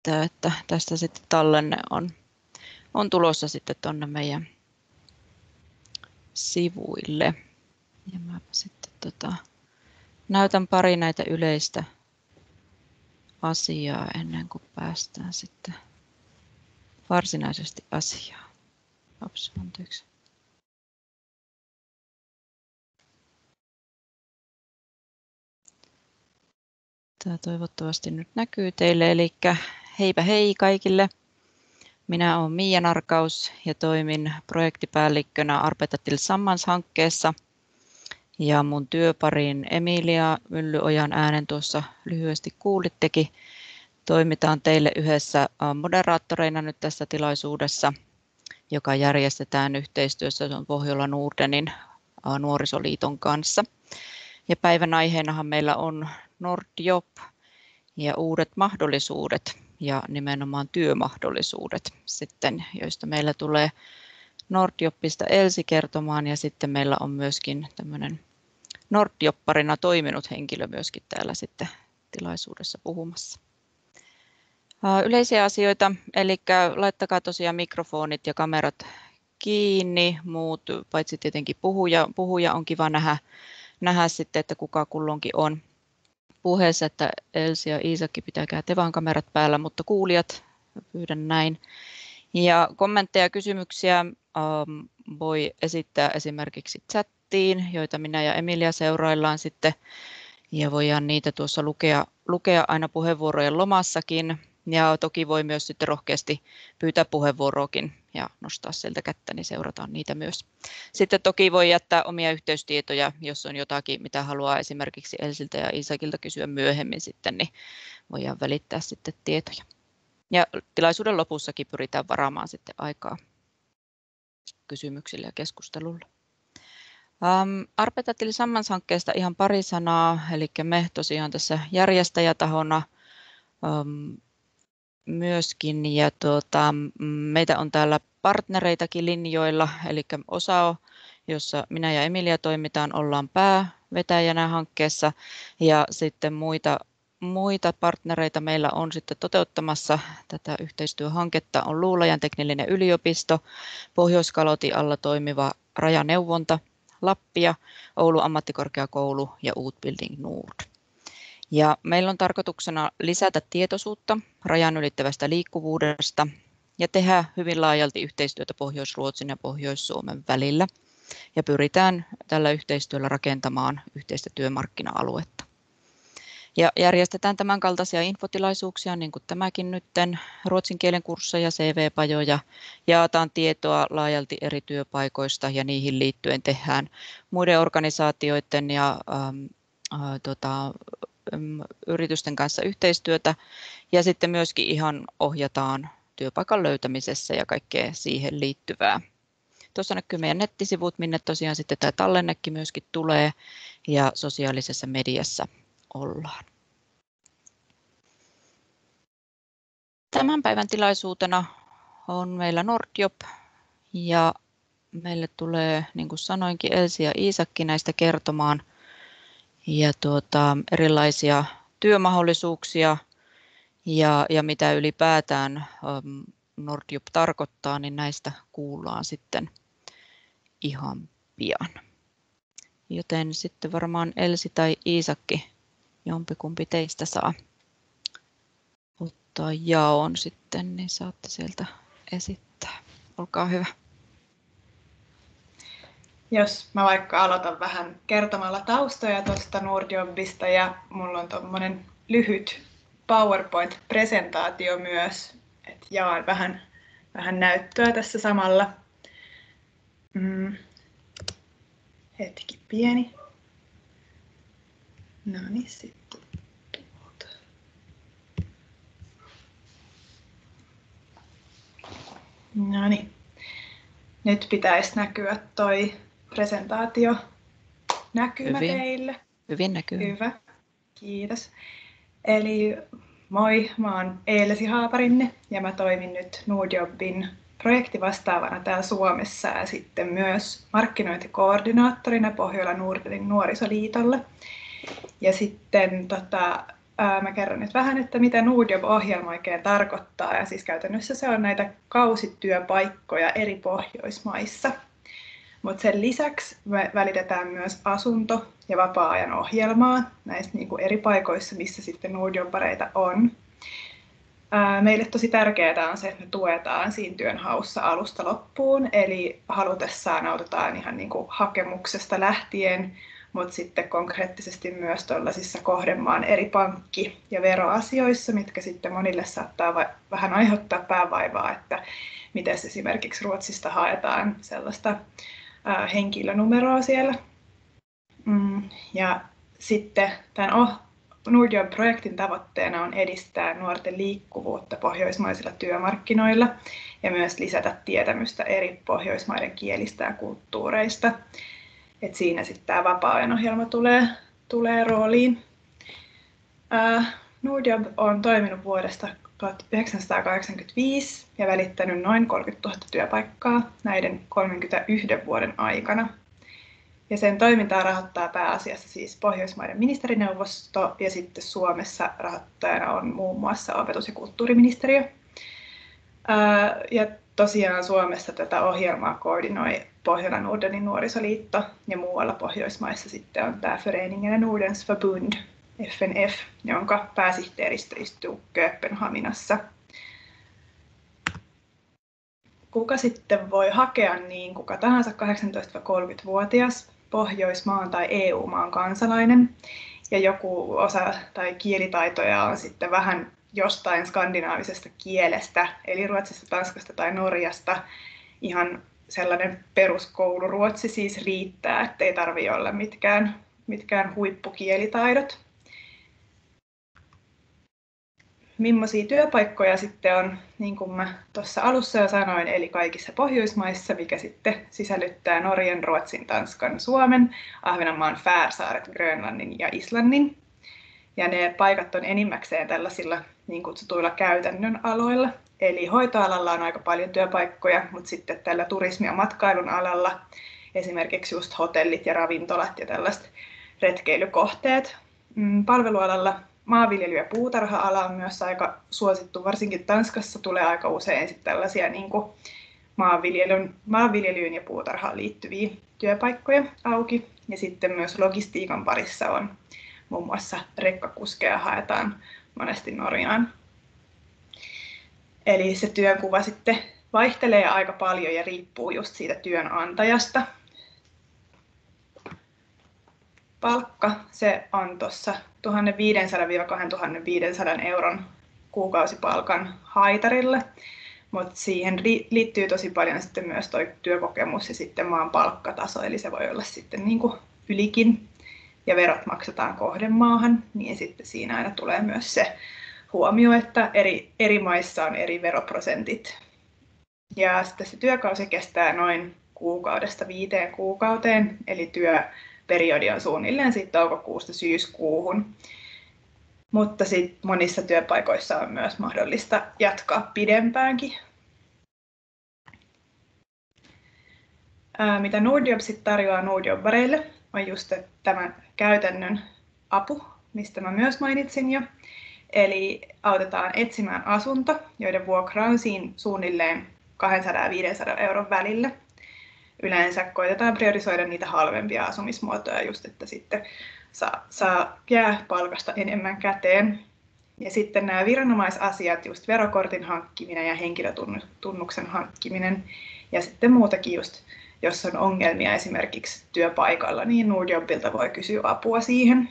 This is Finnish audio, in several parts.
siitä, että tästä sitten tallenne on tulossa sitten tuonne meidän sivuille. Ja mä sitten näytän pari näitä yleistä asiaa ennen kuin päästään sitten varsinaisesti asiaan. Ops, anteeksi. Tämä toivottavasti nyt näkyy teille, eli heipä hei kaikille. Minä olen Miia Narkaus ja toimin projektipäällikkönä Arbeta Tillsammans-hankkeessa. Ja mun työpariin Emilia Myllyojan äänen tuossa lyhyesti kuulittekin. Toimitaan teille yhdessä moderaattoreina nyt tässä tilaisuudessa, joka järjestetään yhteistyössä Pohjola Nordenin nuorisoliiton kanssa. Ja päivän aiheenahan meillä on Nordjob ja uudet mahdollisuudet ja nimenomaan työmahdollisuudet sitten, joista meillä tulee Nordjobista Elsi kertomaan ja sitten meillä on myöskin tämmöinen Nordjobparina toiminut henkilö myöskin täällä sitten tilaisuudessa puhumassa. Yleisiä asioita, eli laittakaa tosiaan mikrofonit ja kamerat kiinni, muut paitsi tietenkin puhuja on kiva nähdä sitten, että kuka kulloinkin on puheessa, että Elsi ja Iisakki pitäkää te vaan kamerat päällä, mutta kuulijat pyydän näin. Ja kommentteja ja kysymyksiä voi esittää esimerkiksi chattiin, joita minä ja Emilia seuraillaan sitten, ja voidaan niitä tuossa lukea aina puheenvuorojen lomassakin, ja toki voi myös sitten rohkeasti pyytää puheenvuoroakin ja nostaa sieltä kättä, niin seurataan niitä myös. Sitten toki voi jättää omia yhteystietoja, jos on jotakin, mitä haluaa esimerkiksi Elsiltä ja Iisakilta kysyä myöhemmin sitten, niin voidaan välittää sitten tietoja. Ja tilaisuuden lopussakin pyritään varaamaan sitten aikaa kysymyksille ja keskustelulle. Arbeta Tillsammans-hankkeesta ihan pari sanaa, eli me tosiaan tässä järjestäjätahona myöskin, ja meitä on täällä partnereitakin linjoilla, eli OSAO, jossa minä ja Emilia toimitaan, ollaan päävetäjänä hankkeessa, ja sitten muita partnereita meillä on sitten toteuttamassa tätä yhteistyöhanketta, on Luulajan teknillinen yliopisto, Pohjois-Kalotin alla toimiva rajaneuvonta, Lappia, Oulun ammattikorkeakoulu ja Utbildning Nord. Ja meillä on tarkoituksena lisätä tietoisuutta rajan ylittävästä liikkuvuudesta ja tehdä hyvin laajalti yhteistyötä Pohjois-Ruotsin ja Pohjois-Suomen välillä. Ja pyritään tällä yhteistyöllä rakentamaan yhteistä työmarkkina-aluetta. Ja järjestetään tämän kaltaisia infotilaisuuksia, niin kuin tämäkin nytten, ruotsin kielen kursseja, CV-pajoja, jaetaan tietoa laajalti eri työpaikoista ja niihin liittyen tehdään muiden organisaatioiden ja yritysten kanssa yhteistyötä ja sitten myöskin ihan ohjataan työpaikan löytämisessä ja kaikkea siihen liittyvää. Tuossa näkyy meidän nettisivut, minne tosiaan sitten tämä tallennekin myöskin tulee ja sosiaalisessa mediassa ollaan. Tämän päivän tilaisuutena on meillä Nordjob ja meille tulee, niin kuin sanoinkin, Elsi ja Iisakki näistä kertomaan ja erilaisia työmahdollisuuksia ja mitä ylipäätään Nordjob tarkoittaa, niin näistä kuullaan sitten ihan pian. Joten sitten varmaan Elsi tai Iisakki, jompikumpi teistä saa ottaa jaon sitten, niin saatte sieltä esittää. Olkaa hyvä. Jos mä vaikka aloitan vähän kertomalla taustoja tuosta Nordjobista ja mulla on tuommoinen lyhyt PowerPoint-presentaatio myös, että jaan vähän näyttöä tässä samalla. Hetki pieni. No niin, sitten tuolta. No niin. Nyt pitäisi näkyä toi presentaatio näkymä teille. Hyvin näkyy. Hyvä, kiitos. Eli moi, mä oon Elsi Haaparinne ja mä toimin nyt Nordjobin projektivastaavana täällä Suomessa ja sitten myös markkinointikoordinaattorina Pohjola Nordenin nuorisoliitolle. Ja sitten Mä kerron nyt vähän, että mitä Nordjob-ohjelma oikein tarkoittaa. Ja siis käytännössä se on näitä kausityöpaikkoja eri Pohjoismaissa. Mutta sen lisäksi me välitetään myös asunto- ja vapaa-ajan ohjelmaa näissä niin kuin eri paikoissa, missä sitten Nordjobbareita on. Meille tosi tärkeää on se, että me tuetaan siinä työnhaussa alusta loppuun, eli halutessaan autetaan ihan niin kuin hakemuksesta lähtien, mutta sitten konkreettisesti myös tuollaisissa kohdemaan eri pankki- ja veroasioissa, mitkä sitten monille saattaa vähän aiheuttaa päävaivaa, että miten esimerkiksi Ruotsista haetaan sellaista henkilönumeroa siellä. Ja sitten tämän Nordjob-projektin tavoitteena on edistää nuorten liikkuvuutta pohjoismaisilla työmarkkinoilla ja myös lisätä tietämystä eri Pohjoismaiden kielistä ja kulttuureista. Et siinä sitten tämä vapaa-ajan ohjelma tulee rooliin. Nordjob on toiminut vuodesta 1985 ja välittänyt noin 30 000 työpaikkaa näiden 31 vuoden aikana. Ja sen toimintaa rahoittaa pääasiassa siis Pohjoismaiden ministerineuvosto ja sitten Suomessa rahoittajana on muun muassa opetus- ja kulttuuriministeriö. Ja tosiaan Suomessa tätä ohjelmaa koordinoi Pohjolan Nordenin nuorisoliitto ja muualla Pohjoismaissa sitten on tämä Föreningen Nordens Förbund, FNF, jonka pääsihteeristö istuu Kööpenhaminassa. Kuka sitten voi hakea, niin kuka tahansa 18-30-vuotias Pohjoismaan tai EU-maan kansalainen ja joku osa tai kielitaitoja on sitten vähän jostain skandinaavisesta kielestä, eli Ruotsista, Tanskasta tai Norjasta. Ihan sellainen peruskouluruotsi siis riittää, ettei tarvitse olla mitkään huippukielitaidot. Millaisia työpaikkoja sitten on, niin kuin mä tuossa alussa jo sanoin, eli kaikissa Pohjoismaissa, mikä sitten sisällyttää Norjan, Ruotsin, Tanskan, Suomen, Ahvenanmaan, Färsaaret, Grönlannin ja Islannin. Ja ne paikat on enimmäkseen tällaisilla niin kutsutuilla käytännön aloilla. Eli hoitoalalla on aika paljon työpaikkoja, mutta sitten tällä turismi- ja matkailun alalla esimerkiksi just hotellit ja ravintolat ja tällaiset retkeilykohteet. Palvelualalla maanviljely- ja puutarha-ala on myös aika suosittu, varsinkin Tanskassa tulee aika usein sitten tällaisia niin kuin maanviljelyyn ja puutarhaan liittyviä työpaikkoja auki. Ja sitten myös logistiikan parissa on muun muassa rekkakuskeja haetaan monesti Norjaan. Eli se työnkuva sitten vaihtelee aika paljon ja riippuu just siitä työnantajasta. Palkka, se on tuossa 1 500–2 500 euron kuukausipalkan haitarille, mutta siihen liittyy tosi paljon sitten myös tuo työkokemus ja sitten maan palkkataso, eli se voi olla sitten niin kuin ylikin, ja verot maksetaan kohdemaahan, niin sitten siinä aina tulee myös se huomio, että eri maissa on eri veroprosentit. Ja sitten se työkausi kestää noin 2–5 kuukauteen, eli työperiodi on suunnilleen siitä toukokuusta syyskuuhun. Mutta sitten monissa työpaikoissa on myös mahdollista jatkaa pidempäänkin. Mitä Nordjob sitten tarjoaa Nordjobbareille on just tämä käytännön apu, mistä mä myös mainitsin jo. Eli autetaan etsimään asunto, joiden vuokra on siinä suunnilleen 200 ja 500 euron välillä. Yleensä koitetaan priorisoida niitä halvempia asumismuotoja, just että sitten jää palkasta enemmän käteen. Ja sitten nämä viranomaisasiat, just verokortin hankkiminen ja henkilötunnuksen hankkiminen ja sitten muutakin just, jos on ongelmia esimerkiksi työpaikalla, niin Nordjobilta voi kysyä apua siihen.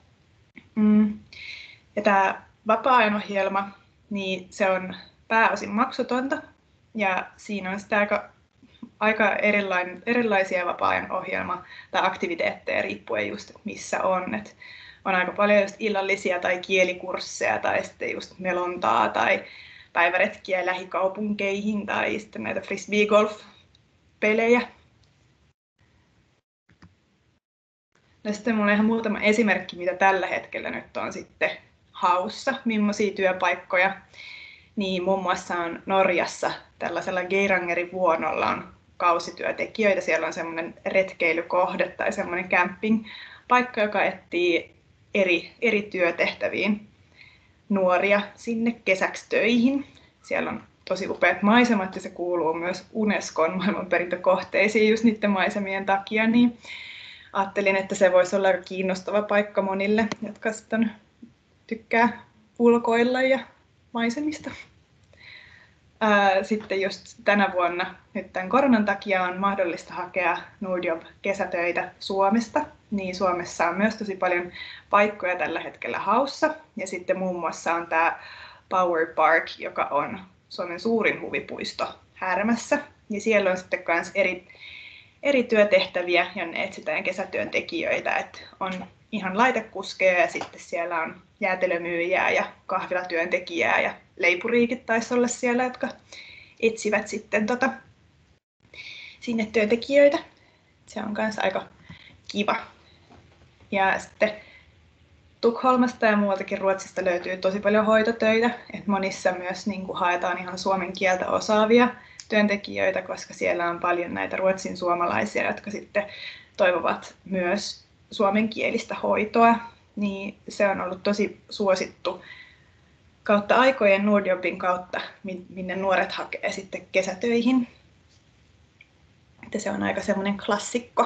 Ja tämä vapaa-ajan ohjelma, niin se on pääosin maksutonta ja siinä on sitä aika erilaisia vapaa-ajan ohjelma tai aktiviteetteja riippuen just, että missä on. Et on aika paljon just illallisia tai kielikursseja tai sitten just melontaa tai päiväretkiä lähikaupunkeihin tai sitten näitä frisbeegolf-pelejä. No sitten minulla on ihan muutama esimerkki, mitä tällä hetkellä nyt on sitten haussa, millaisia työpaikkoja. Niin muun muassa on Norjassa tällaisella Geirangerin vuonolla on kausityötekijöitä. Siellä on semmoinen retkeilykohde tai semmoinen campingpaikka, joka etsii eri työtehtäviin nuoria sinne kesäksi töihin. Siellä on tosi upeat maisemat ja se kuuluu myös Unescon maailmanperintökohteisiin just niiden maisemien takia, niin ajattelin, että se voisi olla aika kiinnostava paikka monille, jotka sitten tykkää ulkoilla ja maisemista. Sitten just tänä vuonna nyt tämän koronan takia on mahdollista hakea Nordjob-kesätöitä Suomesta. Niin Suomessa on myös tosi paljon paikkoja tällä hetkellä haussa. Ja sitten muun muassa on tämä Power Park, joka on Suomen suurin huvipuisto Härmässä. Ja siellä on sitten myös eri työtehtäviä, jonne etsitään kesätyöntekijöitä. Että on ihan laitekuskeja ja sitten siellä on jäätelömyyjää ja kahvilatyöntekijää ja leipuriikit taisi olla siellä, jotka etsivät sitten sinne työntekijöitä. Se on myös aika kiva. Ja sitten Tukholmasta ja muualtakin Ruotsista löytyy tosi paljon hoitotöitä. Et monissa myös haetaan ihan suomen kieltä osaavia työntekijöitä, koska siellä on paljon näitä ruotsin suomalaisia, jotka sitten toivovat myös suomenkielistä hoitoa. Niin se on ollut tosi suosittu kautta aikojen Nordjobin kautta, minne nuoret hakee sitten kesätöihin. Että se on aika semmoinen klassikko.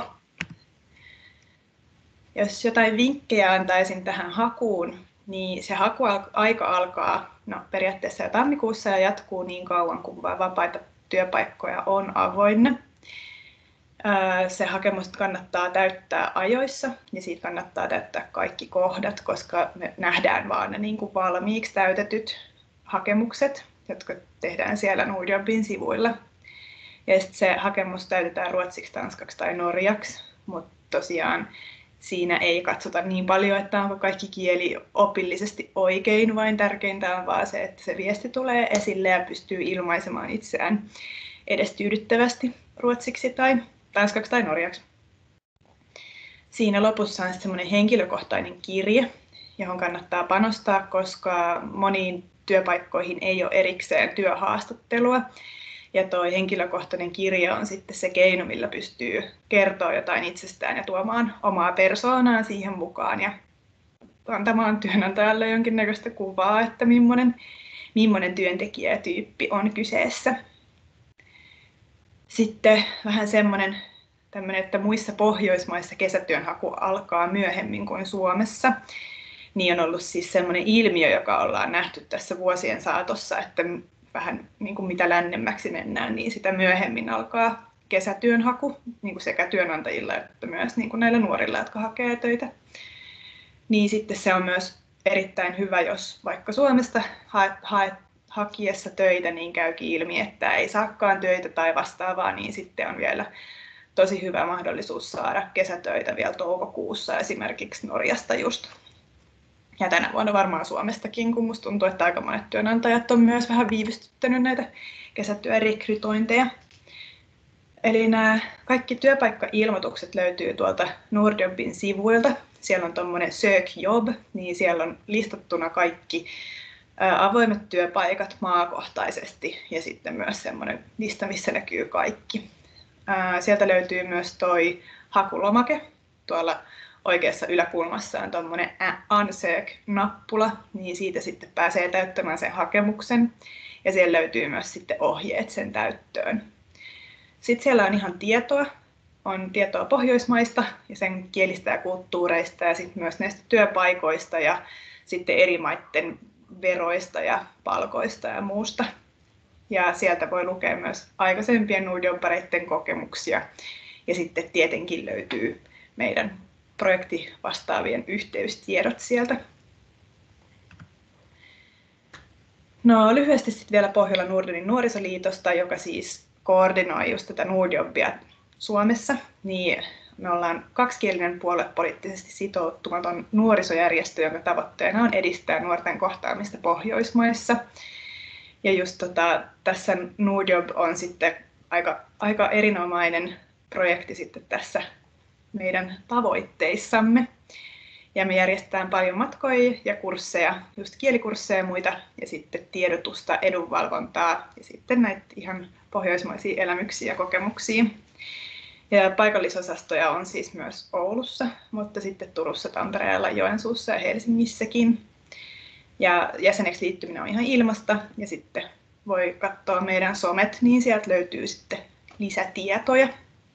Jos jotain vinkkejä antaisin tähän hakuun, niin se hakuaika alkaa periaatteessa jo tammikuussa ja jatkuu niin kauan, kun vapaita työpaikkoja on avoinna. Se hakemus kannattaa täyttää ajoissa ja siitä kannattaa täyttää kaikki kohdat, koska me nähdään vaan ne valmiiksi täytetyt hakemukset, jotka tehdään siellä Nordjobin sivuilla. Ja se hakemus täytetään ruotsiksi, tanskaksi tai norjaksi, mutta tosiaan siinä ei katsota niin paljon, että onko kaikki kieli opillisesti oikein, vaan tärkeintä on vaan se, että se viesti tulee esille ja pystyy ilmaisemaan itseään edes tyydyttävästi ruotsiksi tai tanskaksi tai norjaksi. Siinä lopussa on semmoinen henkilökohtainen kirje, johon kannattaa panostaa, koska moniin työpaikkoihin ei ole erikseen työhaastattelua. Ja tuo henkilökohtainen kirja on sitten se keino, millä pystyy kertoa jotain itsestään ja tuomaan omaa persoonaa siihen mukaan ja antamaan työnantajalle jonkinnäköistä kuvaa, että millainen työntekijätyyppi on kyseessä. Sitten vähän semmoinen, että muissa Pohjoismaissa kesätyönhaku alkaa myöhemmin kuin Suomessa. Niin on ollut siis semmoinen ilmiö, joka ollaan nähty tässä vuosien saatossa, että vähän niin kuin mitä lännemmäksi mennään, niin sitä myöhemmin alkaa kesätyönhaku niin kuin sekä työnantajilla että myös niin kuin näillä nuorilla, jotka hakee töitä. Niin sitten se on myös erittäin hyvä, jos vaikka Suomesta hakiessa töitä, niin käykin ilmi, että ei saakaan töitä tai vastaavaa, niin sitten on vielä tosi hyvä mahdollisuus saada kesätöitä vielä toukokuussa esimerkiksi Norjasta just. Ja tänä vuonna varmaan Suomestakin, kun musta tuntuu, että aika monet työnantajat on myös vähän viivystyttänyt näitä kesätyörekrytointeja. Eli nämä kaikki työpaikka-ilmoitukset löytyy tuolta Nordjobin sivuilta. Siellä on tuommoinen Sök Jobb, niin siellä on listattuna kaikki avoimet työpaikat maakohtaisesti ja sitten myös semmoinen lista, missä näkyy kaikki. Sieltä löytyy myös toi hakulomake. Tuolla oikeassa yläkulmassa on tuommoinen Ansök-nappula, niin siitä sitten pääsee täyttämään sen hakemuksen. Ja siellä löytyy myös sitten ohjeet sen täyttöön. Sitten siellä on ihan tietoa. On tietoa Pohjoismaista ja sen kielistä ja kulttuureista ja sitten myös näistä työpaikoista ja sitten eri maiden veroista ja palkoista ja muusta. Ja sieltä voi lukea myös aikaisempien Nordjobbareiden kokemuksia. Ja sitten tietenkin löytyy meidän projektivastaavien yhteystiedot sieltä. No lyhyesti sitten vielä Pohjolan Nordenin nuorisoliitosta, joka siis koordinoi just tätä Nordjobbia Suomessa. Niin me ollaan kaksikielinen puoluepoliittisesti sitoutumaton nuorisojärjestö, jonka tavoitteena on edistää nuorten kohtaamista Pohjoismaissa. Ja just tässä Nordjob on sitten aika erinomainen projekti sitten tässä meidän tavoitteissamme. Ja me järjestetään paljon matkoja ja kursseja, just kielikursseja ja muita, ja sitten tiedotusta, edunvalvontaa ja sitten näitä ihan pohjoismaisia elämyksiä ja kokemuksia. Ja paikallisosastoja on siis myös Oulussa, mutta sitten Turussa, Tampereella, Joensuussa ja Helsingissäkin. Ja jäseneksi liittyminen on ihan ilmasta ja sitten voi katsoa meidän somet, niin sieltä löytyy sitten lisätietoja.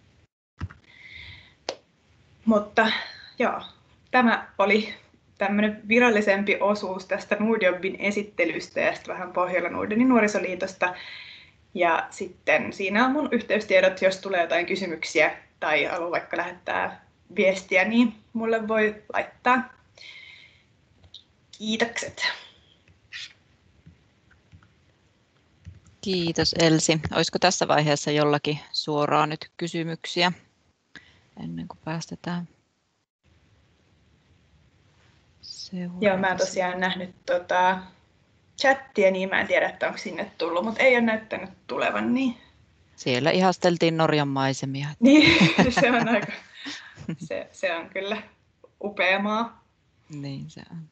Mutta joo, tämä oli tämmöinen virallisempi osuus tästä Nordjobbin esittelystä ja sitten vähän Pohjola Nordenin nuorisoliitosta. Ja sitten siinä on mun yhteystiedot, jos tulee jotain kysymyksiä tai haluaa vaikka lähettää viestiä, niin mulle voi laittaa. Kiitokset. Kiitos Elsi. Olisiko tässä vaiheessa jollakin suoraan nyt kysymyksiä ennen kuin päästetään seuraavaksi? Joo, mä en tosiaan nähnyt chattia, niin mä en tiedä, että onko sinne tullut, mutta ei ole näyttänyt tulevan. Niin. Siellä ihasteltiin Norjan maisemia. Niin, se on kyllä upea maa. Niin se on.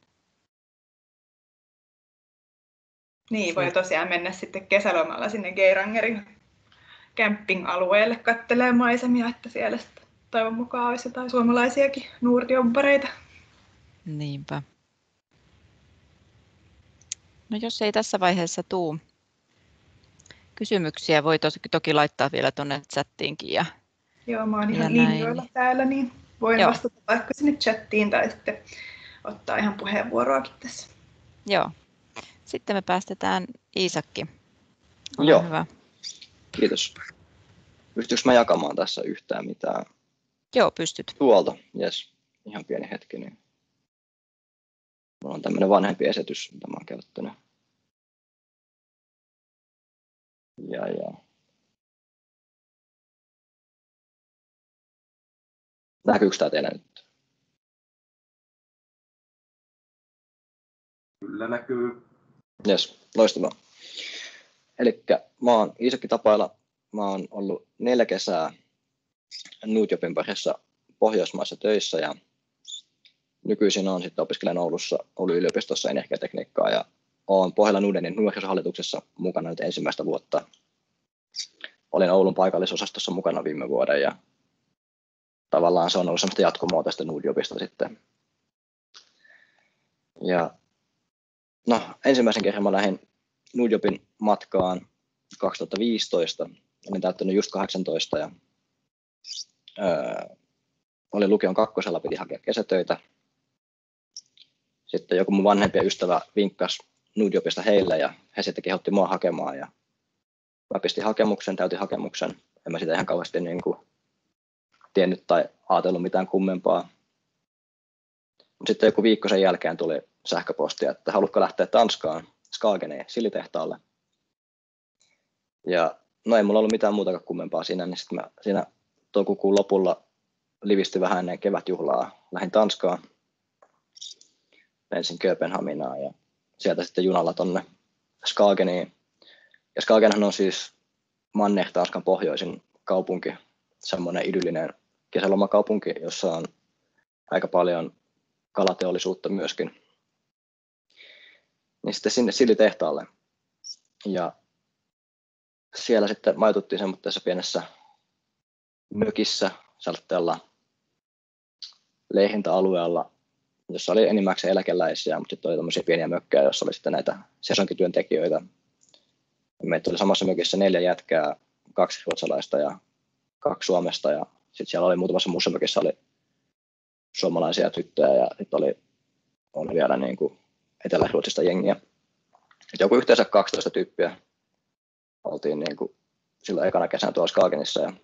Niin, voi tosiaan mennä sitten kesälomalla sinne Geirangerin camping-alueelle katselemaan maisemia, että siellä toivon mukaan olisi jotain suomalaisiakin nuortiobbareita. Niinpä. No jos ei tässä vaiheessa tule kysymyksiä, voi toki laittaa vielä tuonne chattiinkin. Joo, mä oon ihan linjoilla täällä, niin voin vastata vaikka sinne chattiin tai sitten ottaa ihan puheenvuoroakin tässä. Joo. Sitten me päästetään Iisakki. Joo, hyvä. Kiitos. Pystyykö mä jakamaan tässä yhtään mitään? Joo, pystyt. Tuolta, jes. Ihan pieni hetki. Niin. Mulla on tämmöinen vanhempi esitys, mitä mä oon käyttänyt. Ja. Näkyykö tää teillä nyt? Kyllä näkyy. Jes, loistavaa. Elikkä mä oon Iisakki Tapaila. Mä oon ollut 4 kesää Nordjobbin parissa Pohjoismaissa töissä ja nykyisin olen sitten opiskelen Oulussa Oulun yliopistossa energiatekniikkaa ja olen Pohjola Nordenin nuorisohallituksessa mukana nyt ensimmäistä vuotta. Olin Oulun paikallisosastossa mukana viime vuoden ja tavallaan se on ollut semmoista jatkumoa tästä Nordjobbista sitten. Ja no, ensimmäisen kerran mä lähdin Nordjobbin matkaan 2015. Olin täyttänyt just 18 ja olin lukion 2. piti hakea kesätöitä. Sitten joku mun vanhempi ystävä vinkkasi Nordjobbista heille ja he sitten kehotti mua hakemaan. Ja mä pistin hakemuksen, täytin hakemuksen. En mä sitä ihan kauheasti niin kuin tiennyt tai ajatellut mitään kummempaa. Sitten joku viikko sen jälkeen tuli sähköpostia, että haluatko lähteä Tanskaan, Skageneen, sillitehtaalle. Ja no ei mulla ollut mitään muuta kummempaa siinä, niin sitten mä siinä toukokuun lopulla livistyi vähän ennen kevätjuhlaa. Lähdin Tanskaan, lensin Kööpenhaminaan ja sieltä sitten junalla tonne Skageniin. Ja Skagenhan on siis Manner-Tanskan pohjoisin kaupunki, semmoinen idyllinen kesälomakaupunki, jossa on aika paljon kalateollisuutta myöskin. Niin sitten sinne sillitehtaalle. Ja siellä sitten majoituttiin semmoisessa pienessä mökissä sellaisella leihintäalueella, jossa oli enimmäkseen eläkeläisiä, mutta sitten oli tämmöisiä pieniä mökkejä, joissa oli sitten näitä sesonkityöntekijöitä. Meitä oli samassa mökissä 4 jätkää, 2 ruotsalaista ja 2 Suomesta. Ja sitten siellä oli muutamassa muussa mökissä oli suomalaisia tyttöjä ja sitten oli vielä niin kuin Etelä-Ruotsista jengiä. Et joku yhteensä 12 tyyppiä oltiin niin kuin silloin ekana kesänä tuolla Skagenissa. Ja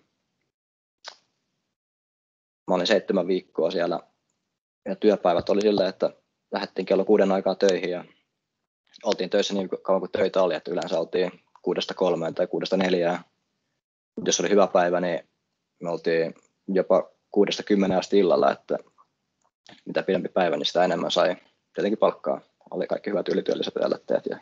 mä olin 7 viikkoa siellä ja työpäivät oli silleen, että lähdettiin kello 6 aikaa töihin ja oltiin töissä niin kauan kuin töitä oli, että yleensä oltiin 6-3 tai 6-4. Jos oli hyvä päivä, niin me oltiin jopa 6-10 asti illalla, että mitä pidempi päivä, niin sitä enemmän sai tietenkin palkkaa. Oli kaikki hyvät ylityölliset elätteet. Ja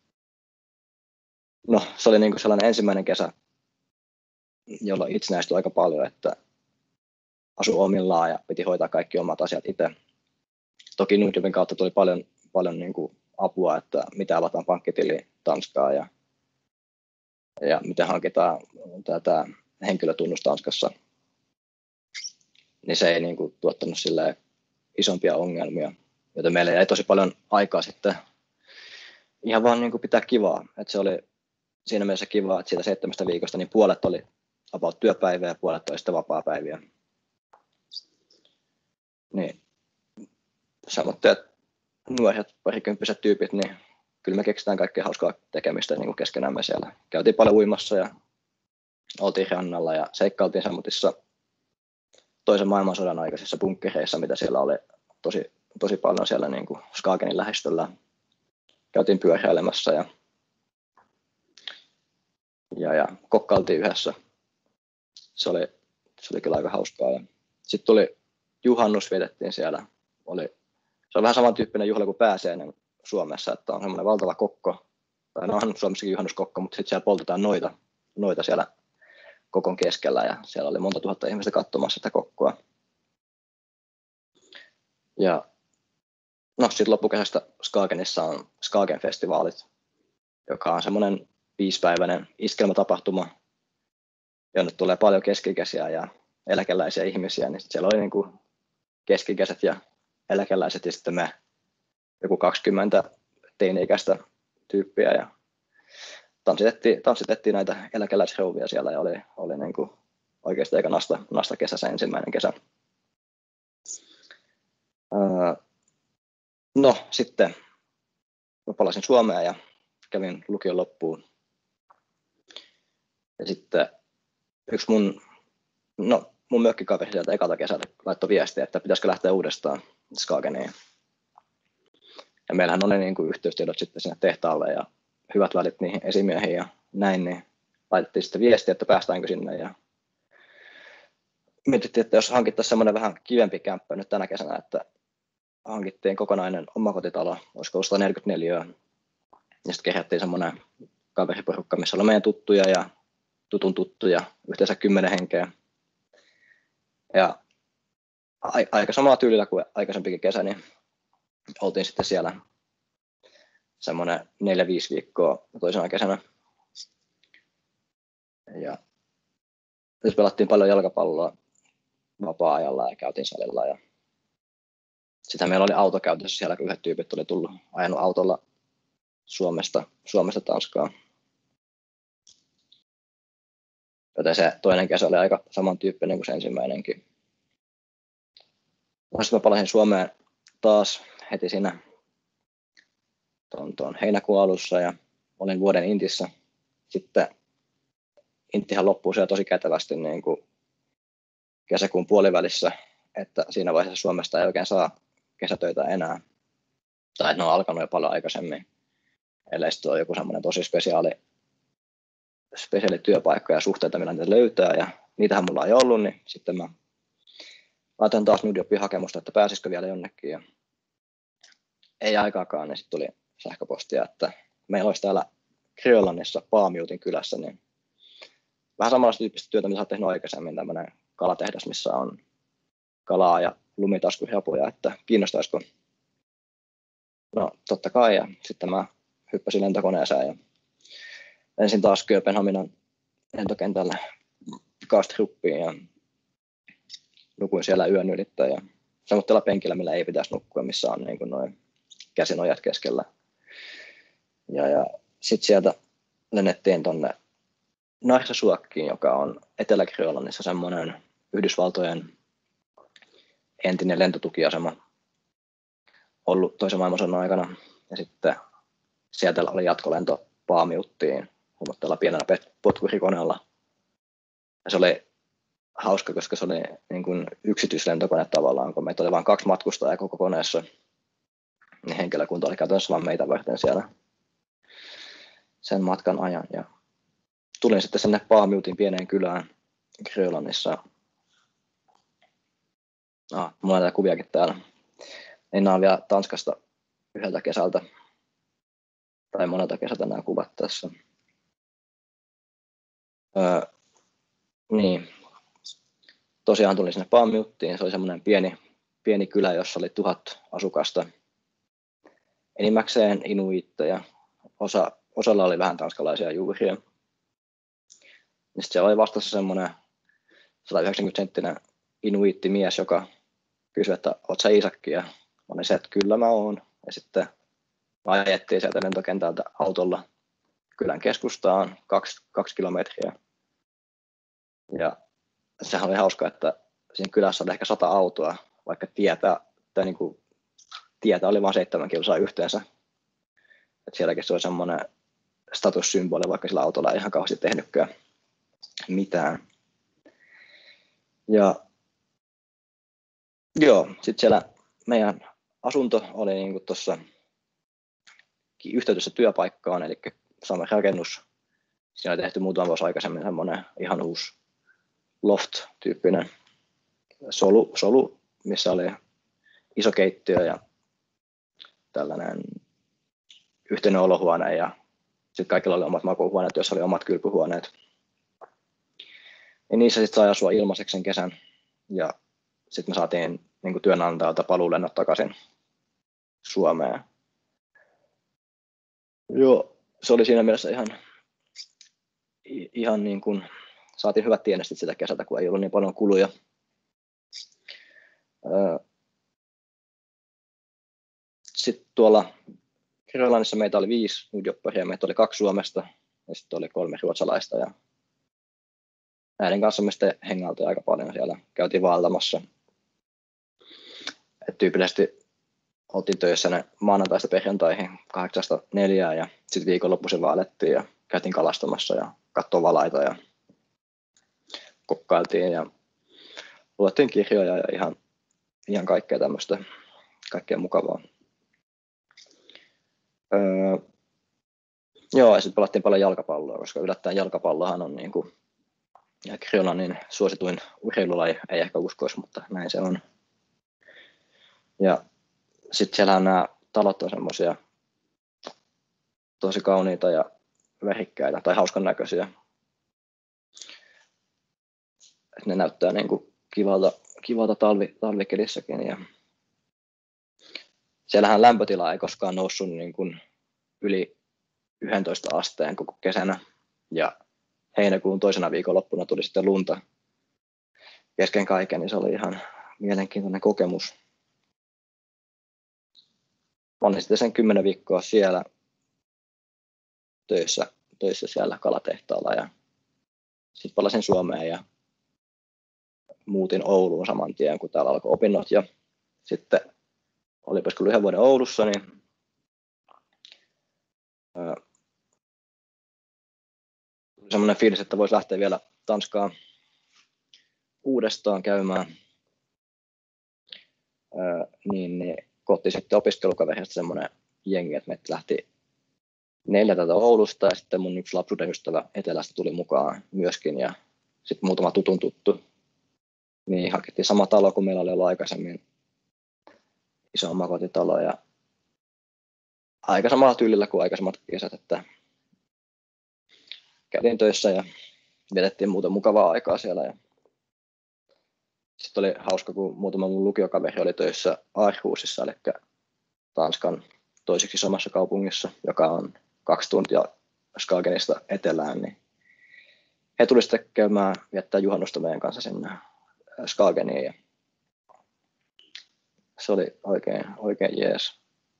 no, se oli niin kuin sellainen ensimmäinen kesä, jolloin itsenäistyi aika paljon, että asui omillaan ja piti hoitaa kaikki omat asiat itse. Toki Nordjobbin kautta tuli paljon niin kuin apua, että mitä avataan pankkitili Tanskaa ja miten hankitaan tätä henkilötunnus Tanskassa. Niin se ei niin kuin tuottanut isompia ongelmia, joten meillä jäi tosi paljon aikaa sitten ihan vaan niin kuin pitää kivaa. Että se oli siinä mielessä kivaa, että siitä 7 viikosta niin puolet oli about työpäiviä ja puolet oli sitten vapaapäiviä. Niin samoitteet nuoret parikymppiset tyypit, niin kyllä me keksitään kaikkea hauskaa tekemistä niin kuin keskenämme siellä. Käytiin paljon uimassa ja oltiin rannalla ja seikkailtiin semmoisissa toisen maailmansodan aikaisissa bunkkereissa, mitä siellä oli tosi paljon siellä niin kuin Skagenin lähistöllä. Käytiin pyöräilemässä ja kokkailtiin yhdessä. Se oli kyllä aika hauskaa. Sitten tuli juhannus, vietettiin siellä. Se on vähän samantyyppinen juhla kuin pääsiäinen Suomessa, että on semmoinen valtava kokko. Tai no on Suomessakin juhannuskokko, mutta sitten siellä poltetaan noita siellä kokon keskellä ja siellä oli monta tuhatta ihmistä katsomassa sitä kokkoa. Ja no sitten loppukesästä Skagenissa on Skagen-festivaalit, joka on semmoinen 5-päiväinen iskelmätapahtuma, jonne tulee paljon keski-ikäisiä ja eläkeläisiä ihmisiä, niin siellä oli niin kuin keski-ikäiset ja eläkeläiset ja sitten me joku 20 teini-ikäistä tyyppiä ja tanssitettiin näitä eläkeläisrouvia siellä ja oli niin kuin oikeasti aika nasta kesä se ensimmäinen kesä. No sitten mä palasin Suomeen ja kävin lukion loppuun. Ja sitten yksi mun mökkikaveri sieltä ekalta kesältä laittoi viestiä, että pitäisikö lähteä uudestaan Skageniin. Ja meillähän oli niin kuin yhteystiedot sitten sinne tehtaalle ja hyvät välit niihin esimiehiin ja näin, niin laitettiin sitten viestiä, että päästäänkö sinne. Ja mietittiin, että jos hankittaisiin semmoinen vähän kivempi kämppä nyt tänä kesänä, että hankittiin kokonainen omakotitalo, olisiko ollut 144. Ja sitten kehättiin semmoinen kaveriporukka, missä oli meidän tuttuja ja tutun tuttuja, yhteensä 10 henkeä. Ja aika samalla tyylillä kuin aikaisempikin kesä, niin oltiin sitten siellä semmoinen 4-5 viikkoa toisena kesänä. Ja nyt pelattiin paljon jalkapalloa vapaa-ajalla ja käytiin salilla. Ja sitä meillä oli auto käytössä siellä, kun yhdet tyypit oli tullut ajanut autolla Suomesta Tanskaan. Joten se toinen kesä oli aika samantyyppinen kuin se ensimmäinenkin. Sitten mä palasin Suomeen taas heti siinä tuon heinäkuun alussa ja olin vuoden Intissä. Sitten Intihan loppuu siellä tosi kätevästi niin kuin kesäkuun puolivälissä, että siinä vaiheessa Suomesta ei oikein saa kesätöitä enää. Tai ne on alkanut jo paljon aikaisemmin, ellei sitten ole joku semmoinen tosi spesiaali työpaikka ja suhteita, millä niitä löytää. Ja niitähän mulla ei ollut, niin sitten mä laitoin taas Nudjobin hakemusta, että pääsisikö vielä jonnekin. Ja ei aikaakaan, niin sitten tuli sähköpostia, että meillä olisi täällä Grönlannissa Paamiutin kylässä, niin vähän samanlaista tyyppistä työtä, mitä olet tehnyt aikaisemmin, tämmöinen kalatehdas, missä on kalaa ja lumitaskuhapuja, että kiinnostaisiko? No totta kai, ja sitten mä hyppäsin lentokoneeseen ja ensin taas Kööpenhaminan lentokentällä Kastruppiin ja nukuin siellä yön ylittä ja semmoisella penkillä, millä ei pitäisi nukkua, missä on niin kuin noin käsinojat keskellä. Ja sitten sieltä lennettiin tuonne Narsasuakkiin, joka on Etelä-Grönlannissa semmoinen Yhdysvaltojen entinen lentotukiasema ollut toisen maailmansodan aikana. Ja sitten sieltä oli jatkolento Paamiuttiin semmoisella pienellä potkurikoneella. Ja se oli hauska, koska se oli niin kuin yksityislentokone tavallaan, kun meitä oli vain 2 matkustajaa koko koneessa. Niin henkilökunta oli käytännössä vain meitä varten siellä sen matkan ajan. Ja tulin sitten sinne Paamiutin pieneen kylään Grönlannissa. Mulla on näitä kuviakin täällä. Nämä on vielä Tanskasta yhdeltä kesältä. Tai monelta kesältä nämä kuvat tässä. Niin. Tosiaan tulin sinne Paamiuttiin. Se oli semmoinen pieni kylä, jossa oli 1000 asukasta. Enimmäkseen inuitteja. Osalla oli vähän tanskalaisia juuria. Sitten siellä oli vastassa semmoinen 190-senttinen inuittimies, joka kysyi, että oot sä Iisakki? Ja mä olin se, että kyllä mä oon. Ja sitten ajettiin sieltä lentokentältä autolla kylän keskustaan 2 kilometriä. Ja sehän oli hauska, että siinä kylässä oli ehkä 100 autoa, vaikka tietä oli vain 7 kilsaa yhteensä. Et sielläkin se oli semmoinen statussymboli, vaikka sillä autolla ei ihan kauheasti tehnytkään mitään. Ja joo, sitten siellä meidän asunto oli niinku tuossa yhteydessä työpaikkaan, eli sama rakennus. Siinä oli tehty muutama vuosi aikaisemmin semmoinen ihan uusi loft-tyyppinen solu, missä oli iso keittiö ja tällainen yhteinen olohuone ja sitten kaikilla oli omat makuuhuoneet, joissa oli omat kylpyhuoneet. Ja niissä sitten sai asua ilmaiseksi sen kesän ja sitten me saatiin niin kuin työnantajalta paluulennot takaisin Suomeen. Joo, se oli siinä mielessä ihan niin kuin, saatiin hyvät tienestit sitä kesältä, kun ei ollut niin paljon kuluja. Sitten tuolla Grönlannissa meitä oli 5 newjobbaria, meitä oli 2 Suomesta ja sitten oli 3 ruotsalaista. Ja näiden kanssa me sitten hengailtiin aika paljon siellä, käytiin vaeltamassa. Et tyypillisesti oltiin töissä ne maanantaista perjantaihin 8-4 ja sitten viikonloppuisin vaellettiin ja käytiin kalastamassa ja katsoi valaita ja kokkailtiin ja luettiin kirjoja ja ihan kaikkea tämmöistä, kaikkea mukavaa. Joo, ja sitten pelattiin paljon jalkapalloa, koska yllättäen jalkapallohan on niin kuin Grönlannin suosituin urheilulaji, ei ehkä uskoisi, mutta näin se on. Ja sitten siellä nämä talot on semmoisia tosi kauniita ja värikkäitä tai hauskan näköisiä. Ne näyttää niin kuin kivalta talvikelissäkin. Ja siellähän lämpötila ei koskaan noussut niin kuin yli 11 asteen koko kesänä. Ja heinäkuun toisena viikonloppuna tuli sitten lunta kesken kaiken, niin se oli ihan mielenkiintoinen kokemus. Mä olin sitten sen 10 viikkoa siellä töissä siellä kalatehtaalla ja sitten palasin Suomeen ja muutin Ouluun saman tien, kun täällä alkoi opinnot ja sitten oli opiskellut 1 vuoden Oulussa, niin tuli semmoinen fiilis, että voisi lähteä vielä Tanskaan uudestaan käymään, niin koottiin sitten opiskelukaverista semmoinen jengi, että meitä lähti 4 täältä Oulusta ja sitten mun yksi lapsuuden ystävä Etelästä tuli mukaan myöskin ja sitten muutama tuttu. Niin hakettiin sama talo kuin meillä oli ollut aikaisemmin, iso omakotitalo ja aika samalla tyylillä kuin aikaisemmat kesät, että käytiin töissä ja vietettiin muuta mukavaa aikaa siellä. Ja sitten oli hauska, kun muutama mun lukiokaveri oli töissä Aarhusissa, eli Tanskan toiseksi samassa kaupungissa, joka on 2 tuntia Skagenista etelään, niin he tuli sitten käymään viettää juhannusta meidän kanssa sinne Skageniin ja se oli oikein jees.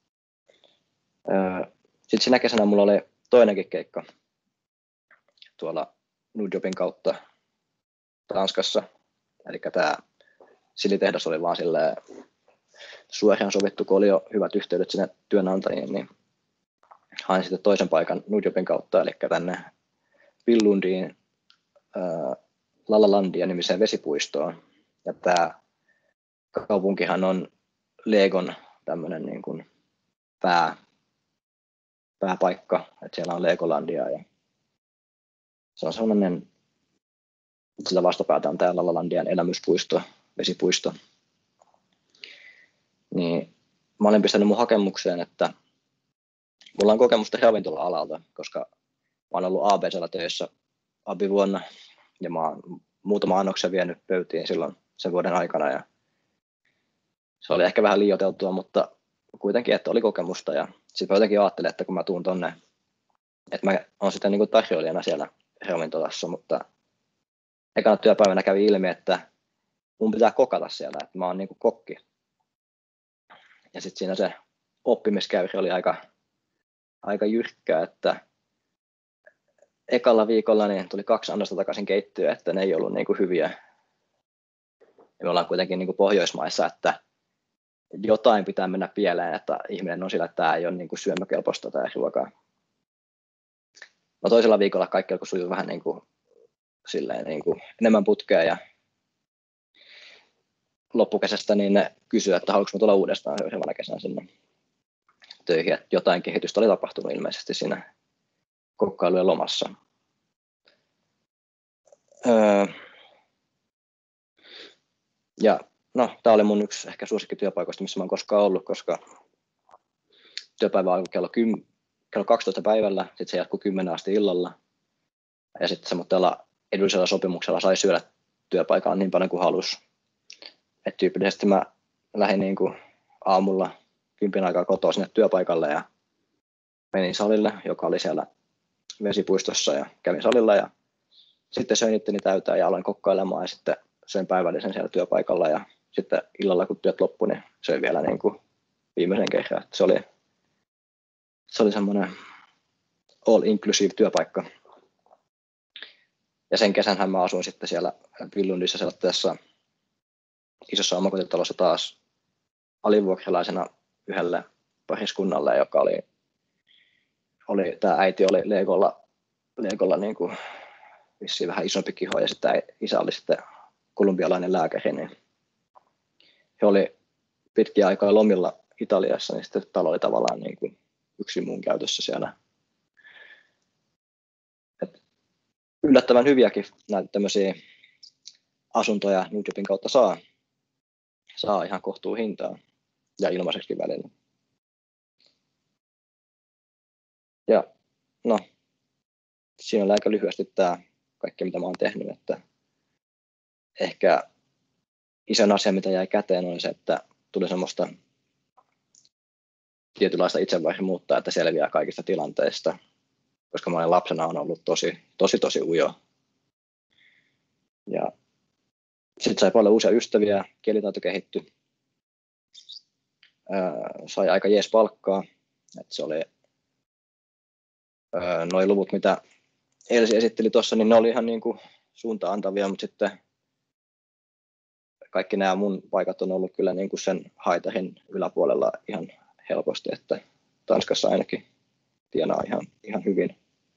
Sitten sinä kesänä mulla oli toinenkin keikka tuolla Nudjobin kautta Tanskassa, eli tämä silitehdas oli vaan silleen suoraan sovittu, kun oli jo hyvät yhteydet sinne työnantajiin, niin hain sitten toisen paikan Nudjobin kautta, eli tänne Billundiin Lalalandia nimiseen vesipuistoon. Ja tämä kaupunkihan on Legon tämmöinen niin kuin pääpaikka, että siellä on Legolandia ja se on sellainen, sillä vastapäätä on tämä Lalalandian elämyspuisto, vesipuisto. Niin mä olin pistänyt mun hakemukseen, että mulla on kokemusta ravintola-alalta, koska mä olen ollut ABC:llä töissä abivuonna ja mä oon muutama annoksen vienyt pöytiin silloin sen vuoden aikana ja se oli ehkä vähän liioiteltua, mutta kuitenkin, että oli kokemusta ja sitten mä jotenkin ajattelin, että kun mä tuun tonne, että mä oon sitten niin kuin tarjoilijana siellä ravintolassa, mutta ekana työpäivänä kävi ilmi, että mun pitää kokata siellä, että mä oon niin kuin kokki. Ja sitten siinä se oppimiskäyri oli aika aika jyrkkää, että ekalla viikolla niin tuli 2 annosta takaisin keittiöön, että ne ei ollut niin kuin hyviä. Ja me ollaan kuitenkin niin kuin Pohjoismaissa, että jotain pitää mennä pieleen, että ihminen on sillä, että tämä ei ole niin kuin syömäkelpoista tai ruokaa. No toisella viikolla kaikki alkoi sujua vähän niin kuin, silleen, niin kuin enemmän putkea ja loppukesästä niin ne kysyivät, että haluatko tulla uudestaan seuraavana kesänä sinne töihin. Että jotain kehitystä oli tapahtunut ilmeisesti siinä kokkailujen lomassa. Ja no, tämä oli mun yksi ehkä suosikkityöpaikoista, missä mä oon koskaan ollut, koska työpäivä alkoi kello 12 päivällä, sitten se jatkui 10 asti illalla. Ja sitten semmoisella edullisella sopimuksella sai syödä työpaikalla niin paljon kuin halusi. Et tyypillisesti mä lähdin niin kuin aamulla 10 aikaa kotoa sinne työpaikalle ja menin salille, joka oli siellä vesipuistossa, ja kävin salilla ja sitten söin itteni täyteen ja aloin kokkailemaan ja sitten söin päivällisen siellä työpaikalla ja sitten illalla kun työt loppui, niin söin vielä niin kuin viimeisen kerran. Se oli semmoinen all inclusive työpaikka. Ja sen kesänhän mä asuin sitten siellä Billundissa sellaisessa isossa omakotitalossa taas alivuokralaisena yhdelle pariskunnalle, joka oli tämä äiti oli Legolla niin kuin vissiin vähän isompi kiho ja sitten isä oli sitten kolumbialainen lääkäri, niin he oli pitkiä aikaa lomilla Italiassa, niin sitten talo oli tavallaan niin kuin yksin mun käytössä siellä. Et yllättävän hyviäkin näitä tämmöisiä asuntoja Newjobin kautta saa ihan kohtuu hintaa ja ilmaiseksi välillä. Ja no, siinä on aika lyhyesti tämä kaikki, mitä mä oon tehnyt, että ehkä isoin asia, mitä jäi käteen, oli se, että tuli semmoista tietynlaista itsevarmuutta, että selviää kaikista tilanteista, koska mä olen lapsena on ollut tosi ujo. Ja sitten sai paljon uusia ystäviä, kielitaito kehittyi, sai aika jees palkkaa, että se oli noi luvut, mitä Elsi esitteli tuossa, niin ne oli ihan niin kuin suuntaan antavia, mutta sitten kaikki nämä mun paikat on ollut kyllä niin kuin sen haitarin yläpuolella ihan helposti, että Tanskassa ainakin tienaa ihan hyvin.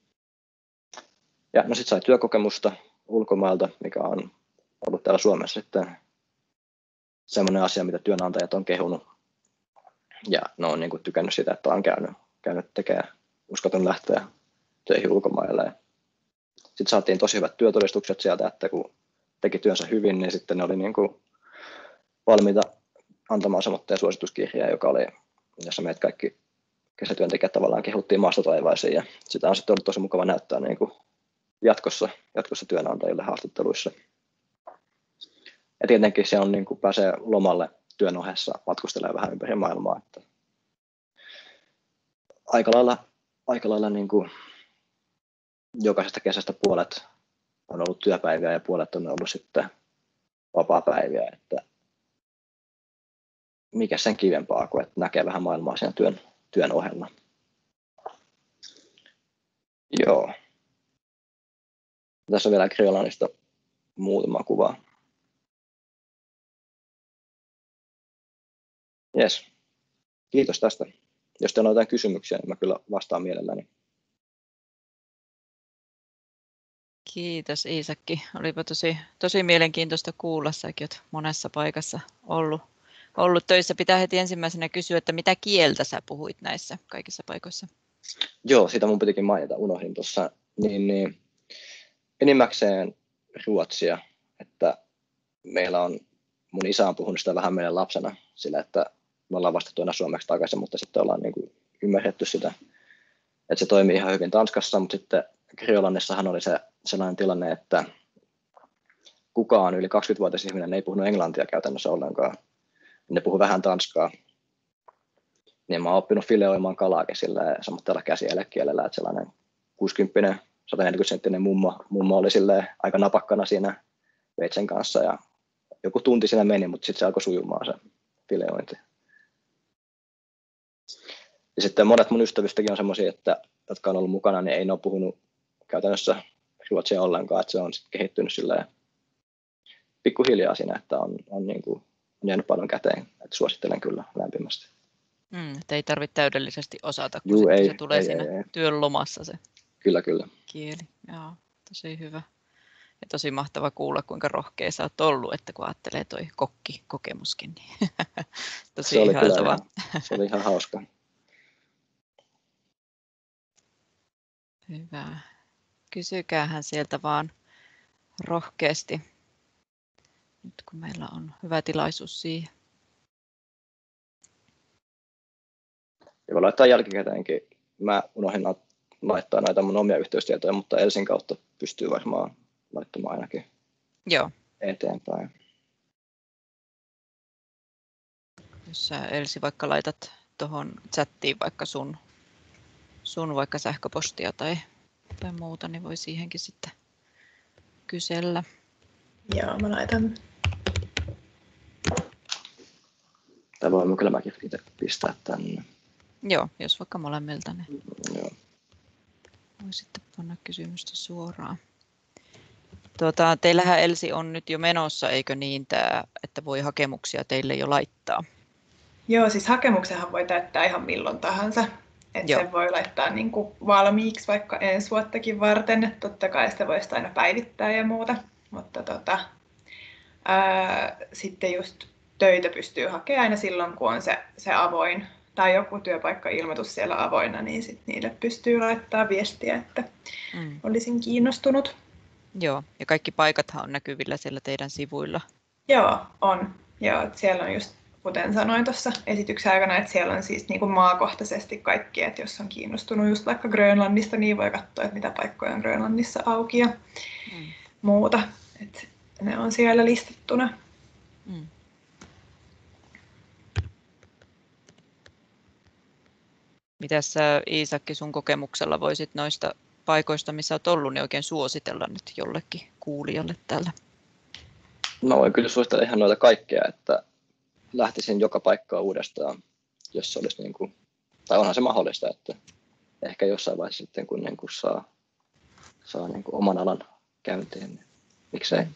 Ja no sitten sai työkokemusta ulkomailta, mikä on ollut täällä Suomessa sitten semmoinen asia, mitä työnantajat on kehunut. Ja ne on niin kuin tykännyt sitä, että on käynyt tekemään uskoton lähteä töihin ulkomaille. Sitten saatiin tosi hyvät työtodistukset sieltä, että kun teki työnsä hyvin, niin sitten ne oli niin kuin valmiita antamaan semmoinen suosituskirja, jossa meidät kaikki kesätyöntekijät tavallaan kehuttiin maasta taivaisiin. Ja sitä on sitten ollut tosi mukava näyttää niin kuin jatkossa työnantajille haastatteluissa. Ja tietenkin se on niin kuin pääsee lomalle työn ohessa matkustelemaan vähän ympäri maailmaa. Että aika lailla niin kuin jokaisesta kesästä puolet on ollut työpäiviä ja puolet on ollut sitten vapaapäiviä. Että mikä sen kivempaa kuin, että näkee vähän maailmaa siinä työn ohella. Joo. Tässä on vielä Grönlannista muutama kuva. Jes. Kiitos tästä. Jos teillä on jotain kysymyksiä, niin mä kyllä vastaan mielelläni. Kiitos Iisakki. Olipa tosi mielenkiintoista kuulla. Säkin olet monessa paikassa ollut töissä. Pitää heti ensimmäisenä kysyä, että mitä kieltä sä puhuit näissä kaikissa paikoissa? Joo, sitä mun pitikin mainita, unohdin tuossa. Niin, enimmäkseen ruotsia, että meillä on, mun isä on puhunut sitä vähän meidän lapsena, sillä että me ollaan vastattu aina suomeksi takaisin, mutta sitten ollaan niin kuin ymmärretty sitä, että se toimii ihan hyvin Tanskassa, mutta sitten Grönlannissahan oli sellainen tilanne, että kukaan yli 20-vuotias ihminen ei puhunut englantia käytännössä ollenkaan. Ne puhui vähän tanskaa. Niin mä oon oppinut fileoimaan kalaakin sillä semmoisella käsielekielellä, että sellainen 60, 140-senttinen mummo oli aika napakkana siinä veitsen kanssa ja joku tunti siinä meni, mutta sitten se alkoi sujumaan se fileointi. Ja sitten monet mun ystävistäkin on semmoisia, jotka on ollut mukana, niin ei ne ole puhunut käytännössä ruotsia ollenkaan, että se on sitten kehittynyt silleen pikkuhiljaa siinä, että on niin kuin, on jäänyt paljon käteen, että suosittelen kyllä lämpimästi. Että ei tarvitse täydellisesti osata, kun sitten se tulee siinä työn lomassa se Kyllä. kieli. Joo, tosi hyvä. Ja tosi mahtava kuulla, kuinka rohkea sä oot ollut, että kun ajattelee toi kokkikokemuskin, niin tosi ihailtavaa. Se oli ihan hauska. Hyvä. Kysykäähän sieltä vaan rohkeasti, nyt kun meillä on hyvä tilaisuus siihen. Ja voi laittaa jälkikäteenkin. Mä unohdin laittaa näitä mun omia yhteystietoja, mutta Elsin kautta pystyy varmaan laittamaan ainakin eteenpäin. Jos sä Elsi vaikka laitat tuohon chattiin vaikka sun vaikka sähköpostia tai muuta, niin voi siihenkin sitten kysellä. Joo, mä laitan. Tai voimme kyllä mäkin itse pistää tänne. Joo, jos vaikka molemmilta, niin Joo. voi sitten panna kysymystä suoraan. Teillähän Elsi on nyt jo menossa, eikö niin, että voi hakemuksia teille jo laittaa? Joo, siis hakemuksenhan voi täyttää ihan milloin tahansa. Että sen voi laittaa niin kuin valmiiksi vaikka ensi vuottakin varten. Että totta kai sitä voisi aina päivittää ja muuta. Mutta sitten just töitä pystyy hakemaan aina silloin, kun on se avoin tai joku työpaikka-ilmoitus siellä avoinna, niin sit niille pystyy laittamaan viestiä, että olisin kiinnostunut. Joo, ja kaikki paikathan on näkyvillä siellä teidän sivuilla. Joo, on. Joo, siellä on just, kuten sanoin tuossa esityksen aikana, että siellä on siis niin kuin maakohtaisesti kaikki, että jos on kiinnostunut just vaikka Grönlannista, niin voi katsoa, että mitä paikkoja on Grönlannissa auki ja muuta. Että ne on siellä listattuna. Mitäs sä, Iisakki, sun kokemuksella voisit noista paikoista, missä olet ollut, niin oikein suositella nyt jollekin kuulijalle täällä? Mä voin kyllä suositella ihan noita kaikkea, että lähtisin joka paikkaa uudestaan, jos se olisi niin kuin, tai onhan se mahdollista, että ehkä jossain vaiheessa sitten kun niin kuin saa niin kuin oman alan käyntiin, niin miksei.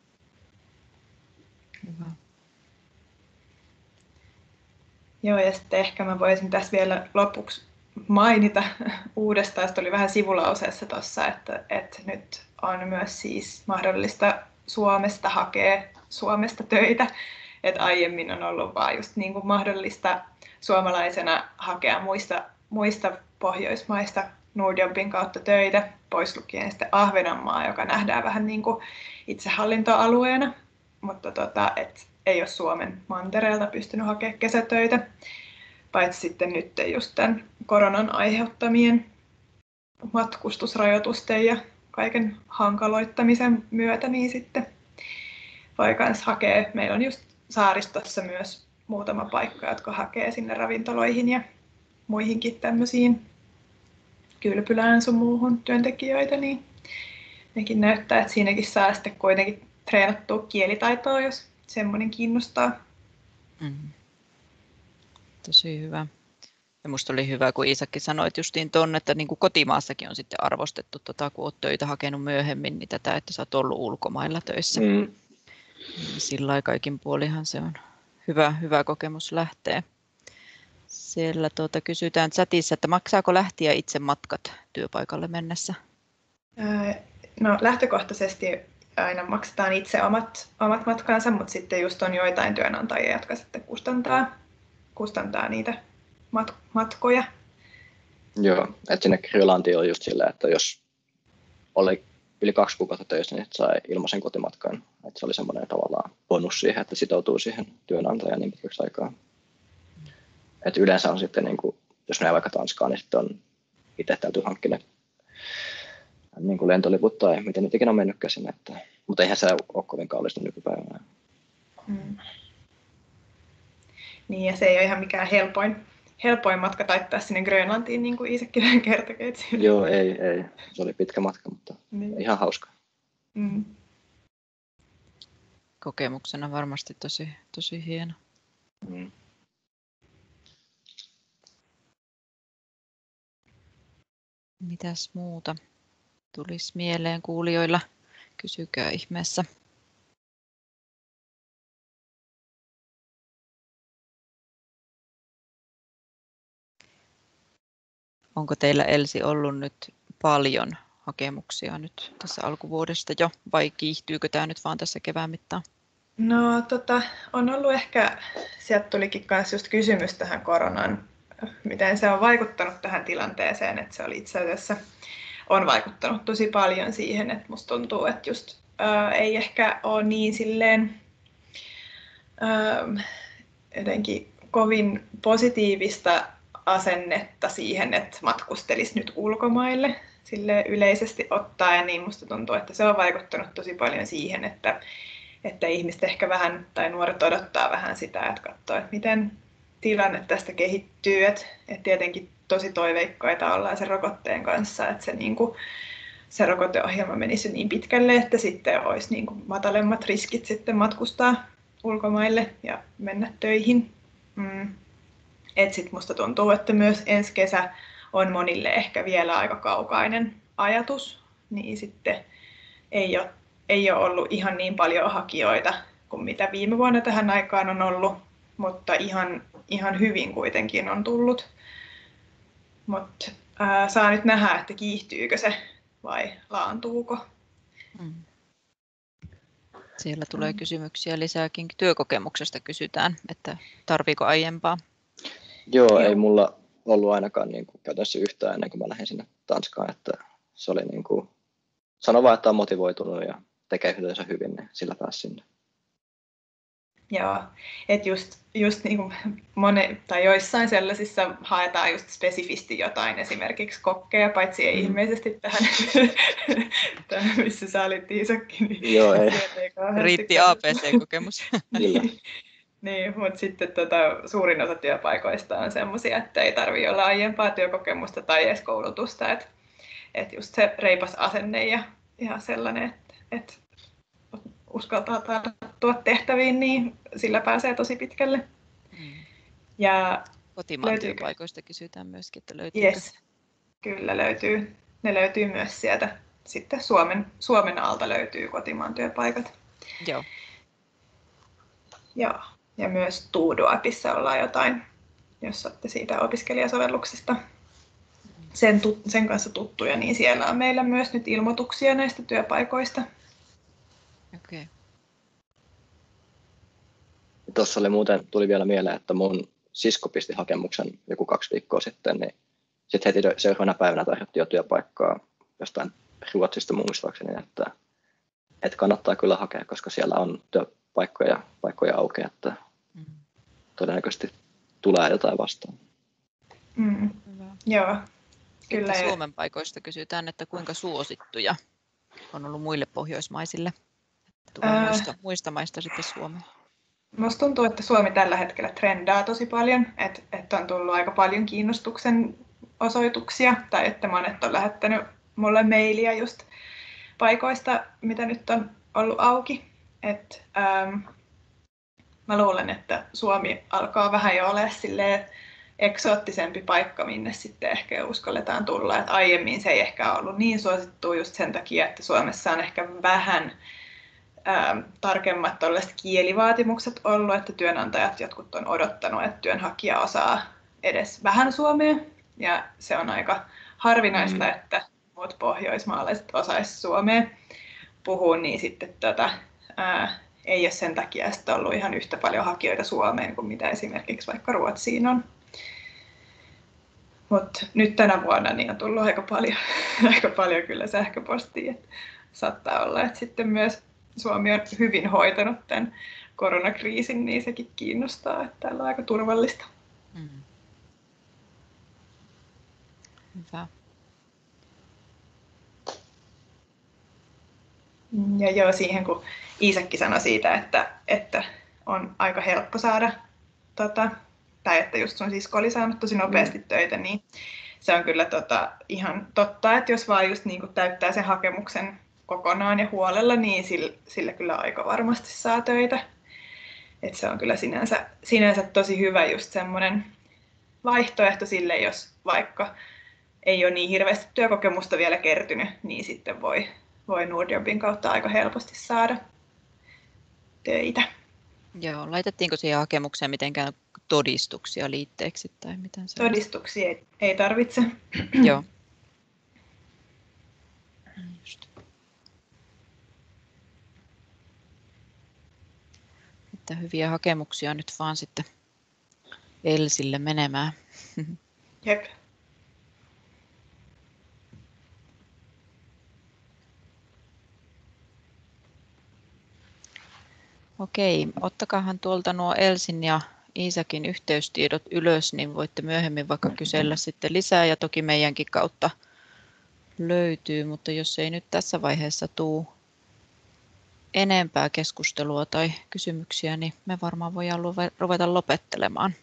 Hyvä. Joo, ja sitten ehkä mä voisin tässä vielä lopuksi mainita uudestaan, että oli vähän sivulauseessa tuossa, että nyt on myös siis mahdollista Suomesta hakea Suomesta töitä. Että aiemmin on ollut vaan just niin kuin mahdollista suomalaisena hakea muista Pohjoismaista Nordjobin kautta töitä, pois lukien sitten Ahvenanmaa, joka nähdään vähän niin kuin itsehallintoalueena, mutta ei ole Suomen mantereelta pystynyt hakemaan kesätöitä, paitsi sitten nyt just tämän koronan aiheuttamien matkustusrajoitusten ja kaiken hankaloittamisen myötä, niin sitten voi myös hakea. Meillä on just saaristossa myös muutama paikka, jotka hakee sinne ravintoloihin ja muihinkin tämmöisiin kylpylään sun muuhun työntekijöitä, niin nekin näyttää, että siinäkin saa sitten kuitenkin treenattua kielitaitoa, jos semmoinen kiinnostaa. Tosi hyvä. Ja musta oli hyvä, kun Iisakki sanoit justiin tuonne, että niin kuin kotimaassakin on sitten arvostettu, kun olet töitä hakenut myöhemmin, niin tätä, että sä oot ollut ulkomailla töissä. Sillä lailla kaikin puolihan se on hyvä kokemus lähteä. Siellä kysytään chatissa, että maksaako lähtiä itse matkat työpaikalle mennessä? No lähtökohtaisesti aina maksetaan itse omat matkansa, mutta sitten just on joitain työnantajia, jotka sitten kustantaa niitä matkoja. Joo, että sinne Grönlantiin on just sillä, että jos oli yli 2 kuukautta töissä, niin sai ilmaisen kotimatkan. Että se oli semmoinen tavallaan bonus siihen, että sitoutuu siihen työnantajaan niin pitkäksi aikaa. Että yleensä on sitten, niin kuin, jos menee vaikka Tanskaan, niin sitten on itse täytyy hankkia niin kuin lentoliput tai miten nyt ikinä on mennytkään sinne. Mutta eihän se ole kovin kallista nykypäivänä. Niin, ja se ei ole ihan mikään helpoin matka taittaa sinne Grönlantiin, niin kuin Iisakki vähän kertoi. Joo, ei. Se oli pitkä matka, mutta ihan hauska. Kokemuksena varmasti tosi hieno. Mitäs muuta tulisi mieleen kuulijoilla? Kysykää ihmeessä. Onko teillä, Elsi, ollut nyt paljon hakemuksia nyt tässä alkuvuodesta jo, vai kiihtyykö tämä nyt vaan tässä kevään mittaan? No on ollut ehkä, sieltä tulikin myös just kysymys tähän koronan, miten se on vaikuttanut tähän tilanteeseen, että se oli itse asiassa, on vaikuttanut tosi paljon siihen, että musta tuntuu, että just ei ehkä ole niin silleen jotenkin kovin positiivista asennetta siihen, että matkustelisi nyt ulkomaille sille yleisesti ottaen, niin musta tuntuu, että se on vaikuttanut tosi paljon siihen, että ihmiset ehkä vähän, tai nuoret odottaa vähän sitä, että katsoo, että miten tilanne tästä kehittyy, että tietenkin tosi toiveikkaita ollaan sen rokotteen kanssa, että se rokoteohjelma menisi niin pitkälle, että sitten olisi niin kuin matalemmat riskit sitten matkustaa ulkomaille ja mennä töihin. Et sit musta tuntuu, että myös ensi kesä on monille ehkä vielä aika kaukainen ajatus, niin sitten ei ole ollut ihan niin paljon hakijoita kuin mitä viime vuonna tähän aikaan on ollut, mutta ihan hyvin kuitenkin on tullut. Mutta saa nyt nähdä, että kiihtyykö se vai laantuuko. Siellä tulee kysymyksiä lisääkin. Työkokemuksesta kysytään, että tarviiko aiempaa? Joo, ei mulla ollut ainakaan niin kuin käytännössä yhtään ennen kuin mä lähdin sinne Tanskaan, että se oli niin kuin, sano vaan, että on motivoitunut ja tekee työnsä hyvin, niin sillä pääsi sinne. Joo, että just niin kuin tai joissain sellaisissa haetaan just spesifisti jotain, esimerkiksi kokkeja, paitsi ei ilmeisesti tähän missä sä olit Iisakki, niin joo, ei. Riitti APC-kokemus. Niin, mutta sitten suurin osa työpaikoista on sellaisia, että ei tarvitse olla aiempaa työkokemusta tai edes koulutusta, että just se reipas asenne ja sellainen, että uskaltaa tarttua tehtäviin, niin sillä pääsee tosi pitkälle. Ja kotimaan työpaikoista kysytään myöskin, että löytyykö? Yes, kyllä löytyy. Ne löytyy myös sieltä. Sitten Suomen alta löytyy kotimaan työpaikat. Joo. Joo. Ja myös Tuudo-appissa ollaan jotain, jos olette siitä opiskelijasovelluksesta sen kanssa tuttuja, niin siellä on meillä myös nyt ilmoituksia näistä työpaikoista. Okei. Tuossa tuli vielä mieleen, että mun sisko pisti hakemuksen joku 2 viikkoa sitten, niin sitten heti seuraavana päivänä tarjottiin jo työpaikkaa jostain Ruotsista muistaakseni, että kannattaa kyllä hakea, koska siellä on paikkoja auki, että todennäköisesti tulee jotain vastaan. Joo, kyllä. Suomen paikoista kysytään, että kuinka suosittuja on ollut muille pohjoismaisille. Tulee muista maista sitten Suomeen. Musta tuntuu, että Suomi tällä hetkellä trendaa tosi paljon, että on tullut aika paljon kiinnostuksen osoituksia, tai että monet on lähettänyt mulle mailia just paikoista, mitä nyt on ollut auki. Mä luulen, että Suomi alkaa vähän jo olla silleen eksoottisempi paikka, minne sitten ehkä uskalletaan tulla. Et aiemmin se ei ehkä ollut niin suosittu just sen takia, että Suomessa on ehkä vähän tarkemmat kielivaatimukset ollut, että työnantajat jotkut on odottanut, että työnhakija osaa edes vähän suomea. Ja se on aika harvinaista, että muut pohjoismaalaiset osaisivat suomea puhua, niin sitten ei ole sen takia sitten ollut ihan yhtä paljon hakijoita Suomeen kuin mitä esimerkiksi vaikka Ruotsiin on. Mutta nyt tänä vuonna niin on tullut aika paljon kyllä sähköpostia. Et saattaa olla, että sitten myös Suomi on hyvin hoitanut tämän koronakriisin, niin sekin kiinnostaa, että täällä on aika turvallista. Hyvä. Ja joo, siihen kun Iisakki sanoi siitä, että on aika helppo saada, tai että just sun sisko oli saanut tosi nopeasti töitä, niin se on kyllä ihan totta, että jos vaan just niin kuin täyttää sen hakemuksen kokonaan ja huolella, niin sillä kyllä aika varmasti saa töitä. Et se on kyllä sinänsä tosi hyvä just semmoinen vaihtoehto sille, jos vaikka ei ole niin hirveästi työkokemusta vielä kertynyt, niin sitten voi Nordjobin kautta aika helposti saada töitä. Joo, laitettiinko siihen hakemukseen mitenkään todistuksia liitteeksi tai miten se Todistuksia ei tarvitse. Joo. Just. Että hyviä hakemuksia nyt vaan sitten Elsille menemään. Jep. Okei, ottakaahan tuolta nuo Elsin ja Iisakin yhteystiedot ylös, niin voitte myöhemmin vaikka kysellä sitten lisää ja toki meidänkin kautta löytyy, mutta jos ei nyt tässä vaiheessa tule enempää keskustelua tai kysymyksiä, niin me varmaan voidaan ruveta lopettelemaan.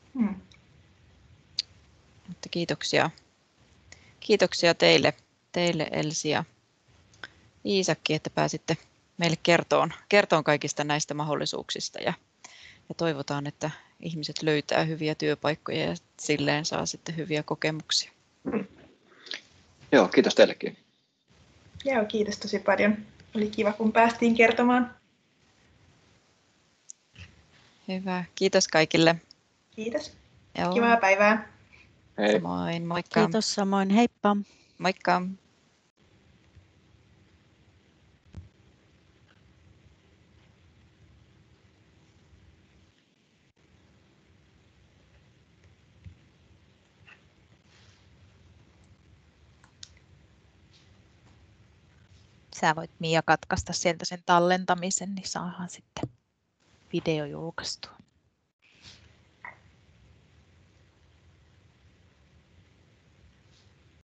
Mutta kiitoksia teille Elsi ja Iisakki, että pääsitte meille kertoon kaikista näistä mahdollisuuksista ja toivotaan, että ihmiset löytää hyviä työpaikkoja ja silleen saa sitten hyviä kokemuksia. Joo, kiitos teillekin. Joo, kiitos tosi paljon. Oli kiva, kun päästiin kertomaan. Hyvä, kiitos kaikille. Kiitos. Joo. Kivaa päivää. Hei. Samoin, moikka. Kiitos samoin, heippa. Moikka. Sä voit Mia katkaista sieltä sen tallentamisen, niin saadaan sitten video julkaistua.